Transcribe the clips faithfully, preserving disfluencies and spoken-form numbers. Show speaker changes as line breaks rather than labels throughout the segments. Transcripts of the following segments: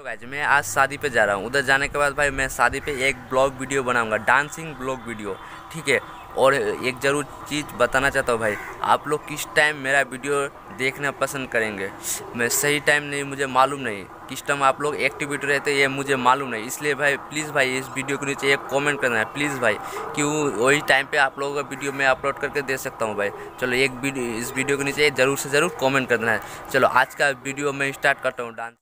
Guys, मैं आज शादी पे जा रहा हूँ। उधर जाने के बाद भाई मैं शादी पे एक ब्लॉग वीडियो बनाऊंगा, डांसिंग ब्लॉग वीडियो, ठीक है। और एक ज़रूर चीज़ बताना चाहता हूँ भाई, आप लोग किस टाइम मेरा वीडियो देखना पसंद करेंगे। मैं सही टाइम नहीं, मुझे मालूम नहीं किस टाइम आप लोग एक्टिविटी रहते हैं, ये मुझे मालूम नहीं। इसलिए भाई प्लीज़ भाई इस वीडियो के नीचे एक कमेंट करना है प्लीज़ भाई, क्यों वही टाइम पे आप लोगों का वीडियो मैं अपलोड करके दे सकता हूँ भाई। चलो एक वीडियो, इस वीडियो के नीचे ज़रूर से ज़रूर कमेंट करना है। चलो आज का वीडियो मैं स्टार्ट करता हूँ डांस।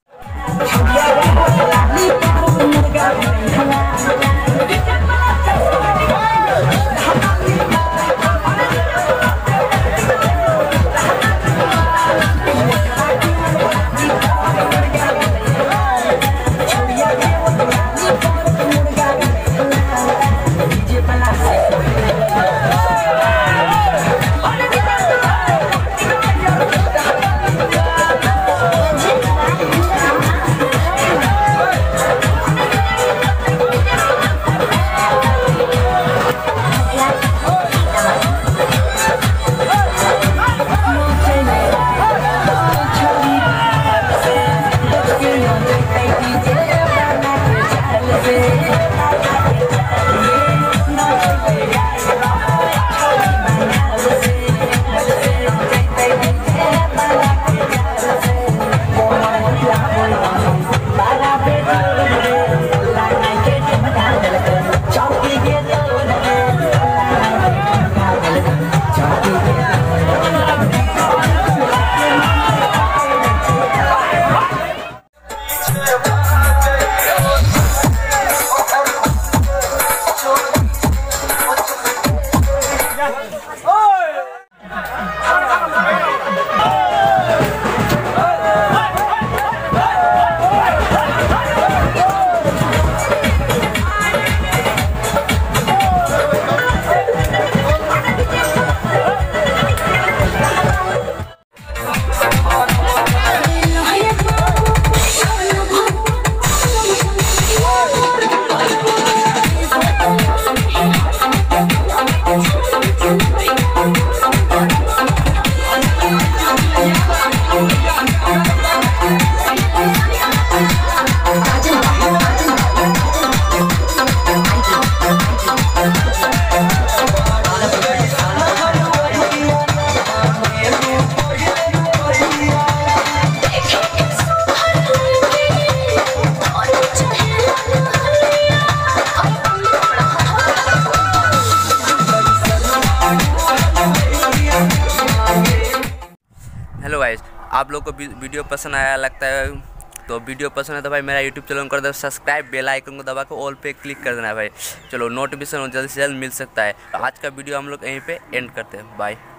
हेलो गाइस, आप लोग को वीडियो पसंद आया लगता है, तो वीडियो पसंद है तो भाई मेरा यूट्यूब चैनल कर दो सब्सक्राइब, बेल आइकन को दबा के ऑल पे क्लिक कर देना है भाई। चलो नोटिफिकेशन जल्द से जल्द मिल सकता है। आज का वीडियो हम लोग यहीं पे एंड करते हैं। बाय।